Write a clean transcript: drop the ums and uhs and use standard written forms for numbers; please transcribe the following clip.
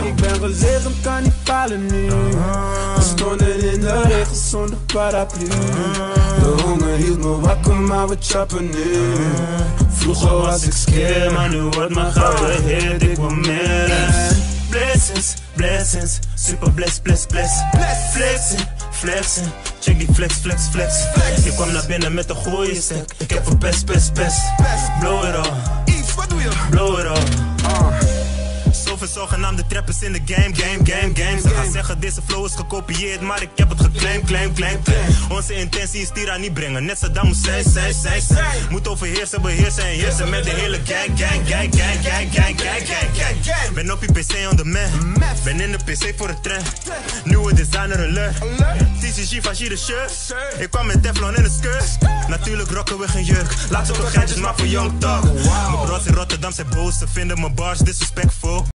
Ik ben gezegend, kan niet palen nu. We stonden in de regen zonder paraplu. De honger hield me wakker, maar we chappen nu. Vroeger was ik scared, maar nu wordt mijn gouden hit. Ik wil meer. Blessings, blessings, super bless, bless, bless. Flexing, flexing, check die flex, flex, flex. Ik kwam naar binnen met een goeie stack. Ik heb een best, best, best. Blow it all, blow it all. Zoveel zogenaamde trappers in de game. Ze gaan zeggen deze flow is gekopieerd, maar ik heb het geclaim, claim. Onze intentie is Tira niet brengen, net Saddam Hussein. Moet overheersen, beheersen en heersen met de hele gang. Ben op je PC on the man, ben in de PC voor de trend. Nieuwe designer alert, TCG van de shirt. Ik kwam met Teflon in de skirt. Natuurlijk rocken we geen jurk, laat ze toch geintjes maar voor Young Talk. Mijn bros in Rotterdam zijn boos, ze vinden mijn bars disrespectful.